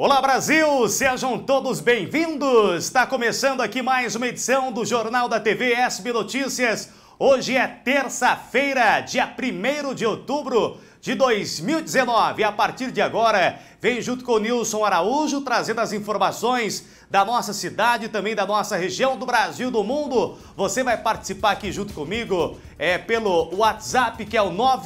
Olá Brasil, sejam todos bem-vindos! Está começando aqui mais uma edição do Jornal da TV SB Notícias. Hoje é terça-feira, dia 1º de outubro de 2019. A partir de agora, vem junto com o Nilson Araújo trazendo as informações da nossa cidade, também da nossa região, do Brasil, do mundo. Você vai participar aqui junto comigo pelo WhatsApp, que é o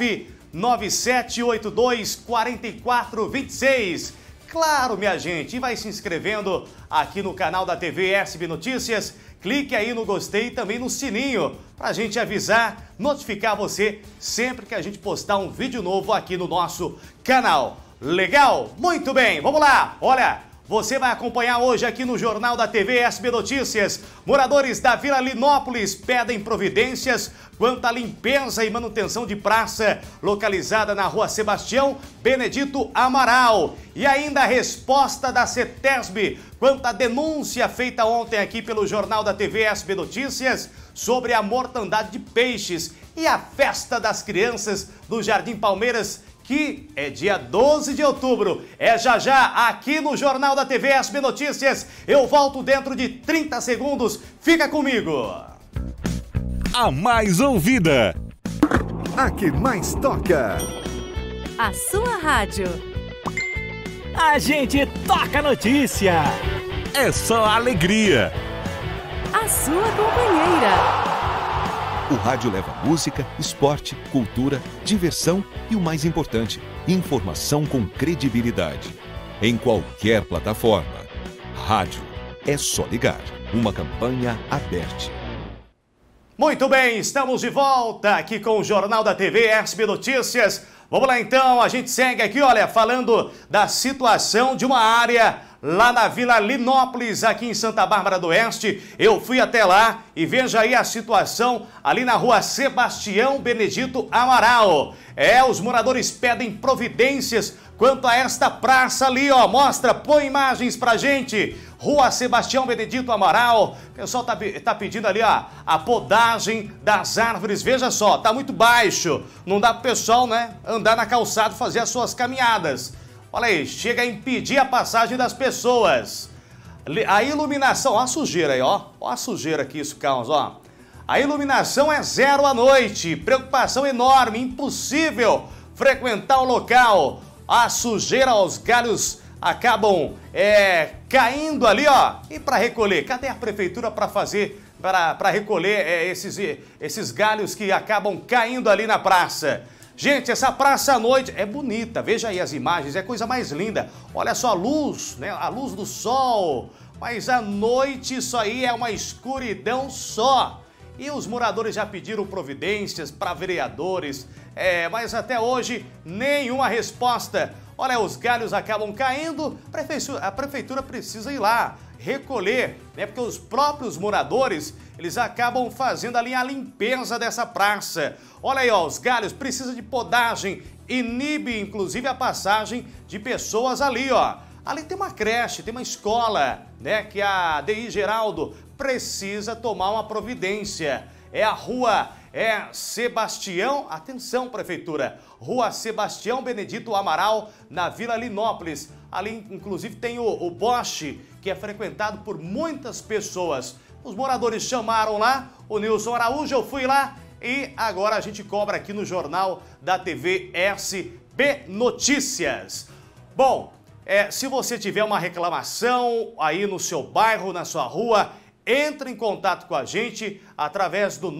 997824426. Claro, minha gente, e vai se inscrevendo aqui no canal da TV SB Notícias. Clique aí no gostei e também no sininho para a gente avisar, notificar você sempre que a gente postar um vídeo novo aqui no nosso canal. Legal? Muito bem, vamos lá! Olha, você vai acompanhar hoje aqui no Jornal da TV SB Notícias. Moradores da Vila Linópolis pedem providências quanto à limpeza e manutenção de praça localizada na Rua Sebastião Benedito Amaral. E ainda a resposta da CETESB quanto à denúncia feita ontem aqui pelo Jornal da TV SB Notícias sobre a mortandade de peixes e a festa das crianças do Jardim Palmeiras, que é dia 12 de outubro. É já aqui no Jornal da TV SB Notícias. Eu volto dentro de 30 segundos. Fica comigo. A mais ouvida. A que mais toca. A sua rádio. A gente toca notícia. É só alegria. A sua companheira. O rádio leva música, esporte, cultura, diversão e o mais importante, informação com credibilidade. Em qualquer plataforma. Rádio. É só ligar. Uma campanha aberta. Muito bem, estamos de volta aqui com o Jornal da TV SB Notícias. Vamos lá então, a gente segue aqui, olha, falando da situação de uma área lá na Vila Linópolis, aqui em Santa Bárbara do Oeste. Eu fui até lá e veja aí a situação ali na Rua Sebastião Benedito Amaral. Os moradores pedem providências quanto a esta praça ali, ó. Mostra, põe imagens pra gente. Rua Sebastião Benedito Amaral. O pessoal tá pedindo ali, ó, a podagem das árvores. Veja só, tá muito baixo. Não dá pro pessoal, né, andar na calçada, fazer as suas caminhadas. Olha aí, chega a impedir a passagem das pessoas. A iluminação, ó a sujeira aí, ó. Ó a sujeira que isso causa, ó. A iluminação é zero à noite. Preocupação enorme, impossível frequentar o local. A sujeira, os galhos acabam caindo ali, ó. E para recolher? Cadê a prefeitura para fazer, para recolher esses galhos que acabam caindo ali na praça? Gente, essa praça à noite é bonita, veja aí as imagens, é a coisa mais linda. Olha só a luz, né? A luz do sol, mas à noite isso aí é uma escuridão só. E os moradores já pediram providências para vereadores, mas até hoje nenhuma resposta. Olha, os galhos acabam caindo, a prefeitura precisa ir lá recolher, né? Porque os próprios moradores, eles acabam fazendo ali a limpeza dessa praça. Olha aí, ó, os galhos precisam de podagem, inibe inclusive a passagem de pessoas ali, ó. Ali tem uma creche, tem uma escola, né? Que a DI Geraldo precisa tomar uma providência. É a Rua Sebastião, atenção prefeitura, Rua Sebastião Benedito Amaral, na Vila Linópolis. Ali inclusive tem o boche, que é frequentado por muitas pessoas. Os moradores chamaram lá, o Nilson Araújo, eu fui lá e agora a gente cobra aqui no Jornal da TV SB Notícias. Bom, se você tiver uma reclamação aí no seu bairro, na sua rua, entre em contato com a gente através do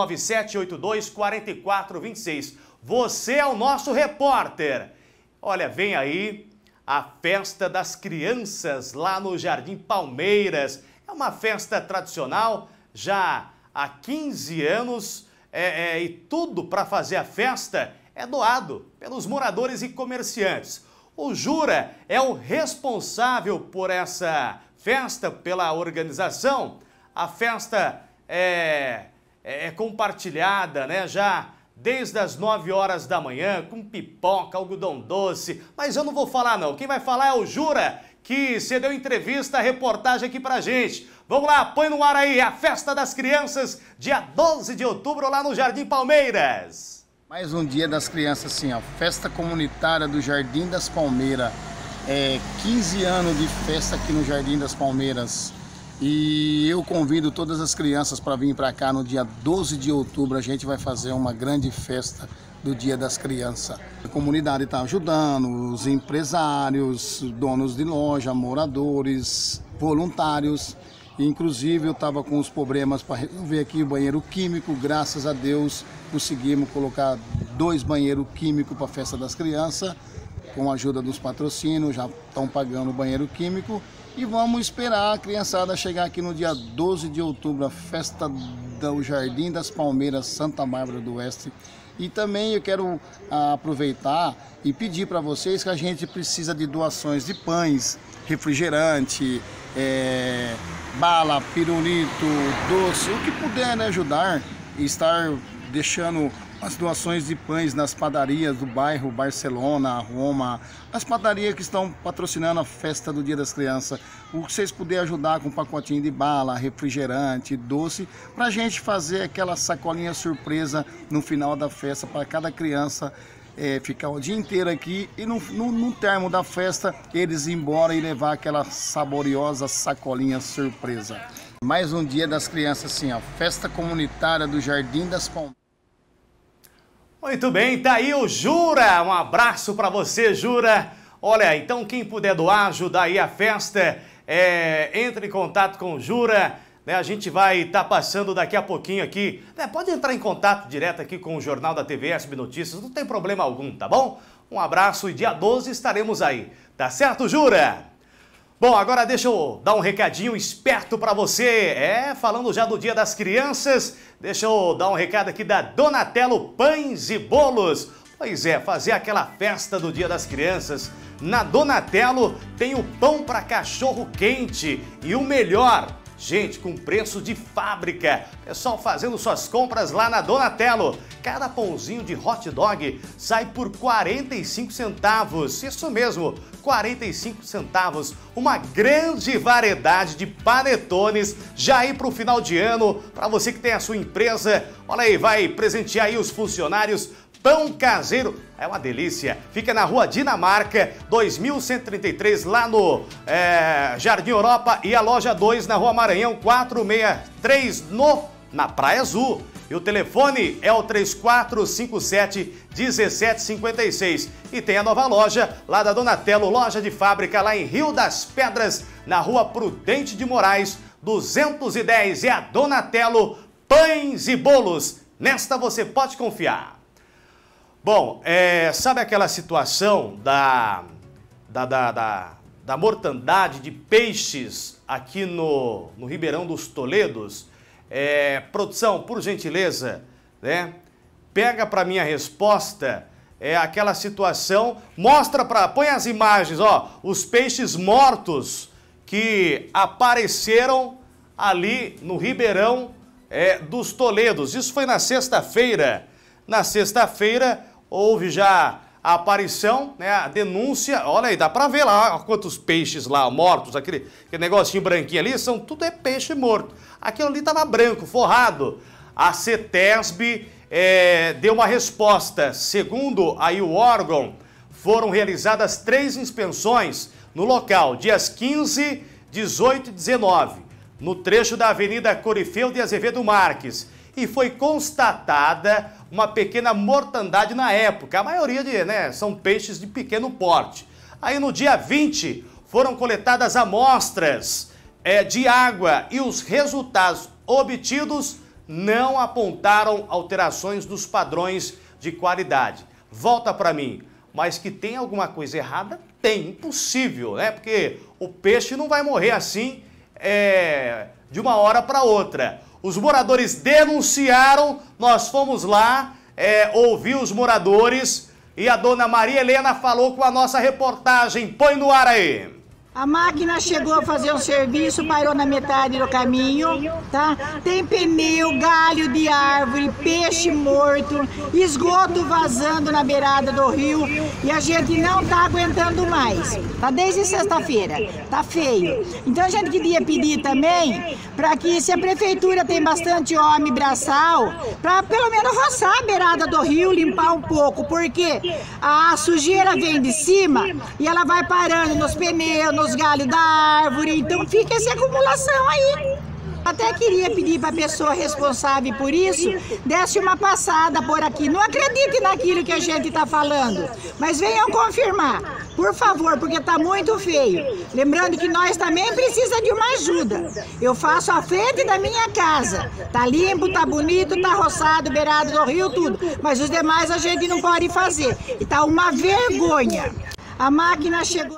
997824426. Você é o nosso repórter. Olha, vem aí a festa das crianças lá no Jardim Palmeiras. É uma festa tradicional, já há 15 anos, e tudo para fazer a festa é doado pelos moradores e comerciantes. O Jura é o responsável por essa festa, pela organização. A festa é compartilhada, né, já desde as 9 horas da manhã, com pipoca, algodão doce. Mas eu não vou falar não, quem vai falar é o Jura, que cedeu entrevista, reportagem aqui pra gente. Vamos lá, põe no ar aí a Festa das Crianças, dia 12 de outubro, lá no Jardim Palmeiras. Mais um dia das crianças, assim, ó, Festa Comunitária do Jardim das Palmeiras. 15 anos de festa aqui no Jardim das Palmeiras. E eu convido todas as crianças para vir para cá no dia 12 de outubro. A gente vai fazer uma grande festa do Dia das Crianças. A comunidade está ajudando, os empresários, donos de loja, moradores, voluntários. Inclusive eu estava com os problemas para resolver aqui o banheiro químico. Graças a Deus conseguimos colocar 2 banheiros químicos para a festa das crianças. Com a ajuda dos patrocínios, já estão pagando o banheiro químico. E vamos esperar a criançada chegar aqui no dia 12 de outubro, a festa do Jardim das Palmeiras, Santa Bárbara do Oeste. E também eu quero aproveitar e pedir para vocês que a gente precisa de doações de pães, refrigerante, bala, pirulito, doce, o que puder, né, ajudar e estar deixando as doações de pães nas padarias do bairro Barcelona, Roma, as padarias que estão patrocinando a festa do Dia das Crianças. O que vocês puderem ajudar com um pacotinho de bala, refrigerante, doce, para a gente fazer aquela sacolinha surpresa no final da festa, para cada criança ficar o dia inteiro aqui e no termo da festa eles ir embora e levar aquela saboriosa sacolinha surpresa. Mais um Dia das Crianças, assim, ó, festa comunitária do Jardim das Palmeiras. Muito bem, tá aí o Jura, um abraço para você, Jura. Olha, então quem puder doar, ajudar aí a festa, entre em contato com o Jura, né? A gente vai estar passando daqui a pouquinho aqui, né? Pode entrar em contato direto aqui com o Jornal da TV SB Notícias, não tem problema algum, tá bom? Um abraço e dia 12 estaremos aí, tá certo, Jura? Bom, agora deixa eu dar um recadinho esperto para você. Falando já do Dia das Crianças, deixa eu dar um recado aqui da Donatello Pães e Bolos. Pois é, fazer aquela festa do Dia das Crianças. Na Donatello tem o pão para cachorro quente e o melhor, gente, com preço de fábrica. Pessoal fazendo suas compras lá na Donatello. Cada pãozinho de hot dog sai por 45 centavos. Isso mesmo, 45 centavos. Uma grande variedade de panetones já aí para o final de ano. Para você que tem a sua empresa, olha aí, vai presentear aí os funcionários. Pão caseiro, é uma delícia. Fica na Rua Dinamarca, 2133, lá no Jardim Europa, e a loja 2 na Rua Maranhão, 463, na Praia Azul. E o telefone é o 3457-1756. E tem a nova loja lá da Donatello, loja de fábrica lá em Rio das Pedras, na Rua Prudente de Moraes, 210. É a Donatello Pães e Bolos. Nesta você pode confiar. Bom, sabe aquela situação da mortandade de peixes aqui no Ribeirão dos Toledos? Produção, por gentileza, né? Pega para minha resposta aquela situação, põe as imagens, ó, os peixes mortos que apareceram ali no Ribeirão dos Toledos. Isso foi na sexta-feira. Na sexta-feira houve já a aparição, né, a denúncia, olha aí, dá pra ver lá quantos peixes lá mortos, aquele negocinho branquinho ali, tudo é peixe morto. Aquilo ali tava branco, forrado. A CETESB deu uma resposta. Segundo aí o órgão, foram realizadas 3 inspeções no local, dias 15, 18 e 19, no trecho da Avenida Corifeu de Azevedo Marques. E foi constatada uma pequena mortandade na época. A maioria são peixes de pequeno porte. Aí no dia 20 foram coletadas amostras de água e os resultados obtidos não apontaram alterações dos padrões de qualidade. Volta para mim, mas que tem alguma coisa errada? Tem, impossível, né? Porque o peixe não vai morrer assim de uma hora para outra. Os moradores denunciaram, nós fomos lá ouvir os moradores e a dona Maria Helena falou com a nossa reportagem. Põe no ar aí. A máquina chegou a fazer um serviço, parou na metade do caminho, tá? Tem pneu, galho de árvore, peixe morto, esgoto vazando na beirada do rio e a gente não tá aguentando mais. Tá desde sexta-feira. Tá feio. Então a gente queria pedir também para que, se a prefeitura tem bastante homem braçal, para pelo menos roçar a beirada do rio, limpar um pouco, porque a sujeira vem de cima e ela vai parando nos pneus, nos galhos da árvore, então fica essa acumulação aí. Até queria pedir para a pessoa responsável por isso, desse uma passada por aqui. Não acredite naquilo que a gente está falando, mas venham confirmar, por favor, porque está muito feio. Lembrando que nós também precisamos de uma ajuda. Eu faço a frente da minha casa. Tá limpo, tá bonito, tá roçado, beirado do rio, tudo. Mas os demais a gente não pode fazer. E tá uma vergonha. A máquina chegou...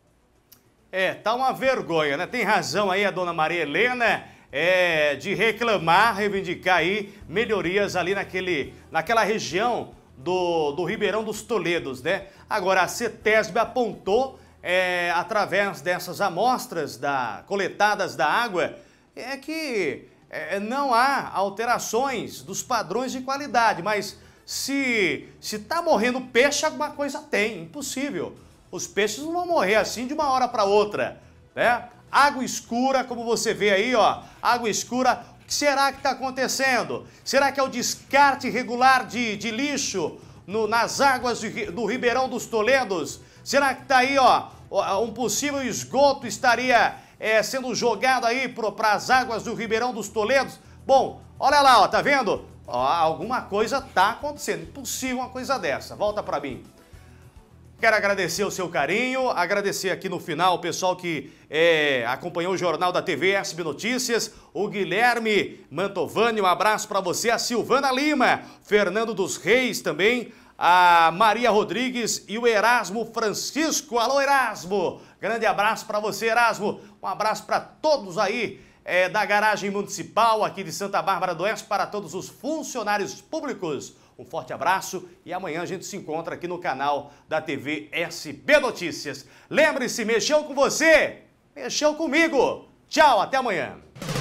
Tá uma vergonha, né? Tem razão aí a dona Maria Helena, de reclamar, reivindicar aí melhorias ali naquela região do Ribeirão dos Toledos, né? Agora, a CETESB apontou, através dessas amostras coletadas da água, que não há alterações dos padrões de qualidade, mas se tá morrendo peixe, alguma coisa tem, impossível. Os peixes não vão morrer assim de uma hora para outra, né? Água escura, como você vê aí, ó, água escura. O que será que está acontecendo? Será que é o descarte irregular de lixo nas águas do Ribeirão dos Toledos? Será que está aí, ó, um possível esgoto estaria sendo jogado aí para as águas do Ribeirão dos Toledos? Bom, olha lá, ó, tá vendo? Ó, alguma coisa está acontecendo. Impossível uma coisa dessa. Volta para mim. Quero agradecer o seu carinho, agradecer aqui no final o pessoal que acompanhou o Jornal da TV SB Notícias, o Guilherme Mantovani, um abraço para você, a Silvana Lima, Fernando dos Reis também, a Maria Rodrigues e o Erasmo Francisco. Alô, Erasmo! Grande abraço para você, Erasmo. Um abraço para todos aí da garagem municipal aqui de Santa Bárbara do Oeste, para todos os funcionários públicos. Um forte abraço e amanhã a gente se encontra aqui no canal da TV SB Notícias. Lembre-se, mexeu com você? Mexeu comigo. Tchau, até amanhã.